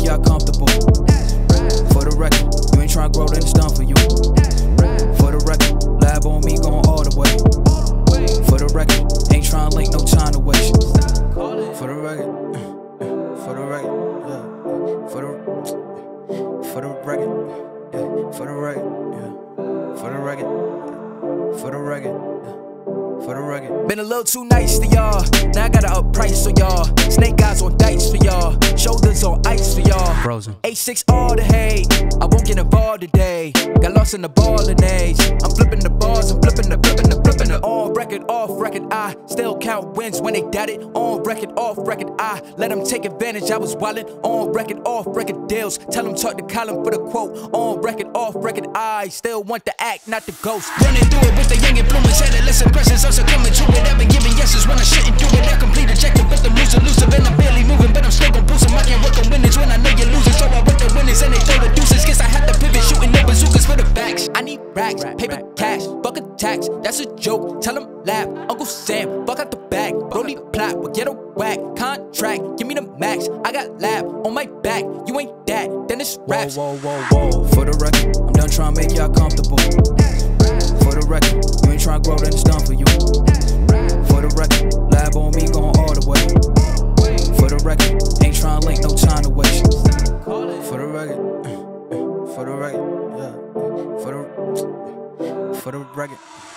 y'all comfortable. For the record, you ain't tryna grow, then it's done for you. For the record, Labb on me going all the way. For the record, ain't tryna link, no time to waste. For the record, for the record, yeah. For the record, yeah. For the record, yeah. For the record, for the record, yeah. For the record. Been a little too nice to y'all. Now I gotta up price for y'all. Snake eyes on dice for y'all. Shoulders on ice for y'all. Frozen. A6 all the hate. I won't get involved today. Got lost in the bolognese. I'm flipping the bars. I'm flipping the on record, off record. I still count wins when they doubt it. On record, off record. I let them take advantage. I was wildin'. On record, off record deals. Tell them talk to Collin for the quote. On record, off record. I still want the act, not the ghost. Running through it with the young influence. Adolescent presence. I'm succumbing to it. I've been giving yeses when I shouldn't do it. I complete objective, but the moves elusive and I'm barely moving. But I'm still gon' boost them. I can't work on winners when I know you're losing. So I work the winners and they throw the deuces. Guess I have to pivot, shooting no bazookas for the backs. I need racks, paper cash, fuck a tax. That's a joke. Tell them Labb, Uncle Sam, fuck out the bag. Bro need plot, but get a whack. Contract, give me the max. I got Labb on my back. You ain't that, then it's raps. Whoa, whoa, whoa, whoa. For the record, I'm done trying to make y'all comfortable. For the record, you ain't trying to grow, then it's done for you. For the record, Labb on me going all the way. For the record, ain't trying to link, no time to waste. For the record, for the record, yeah. For the record.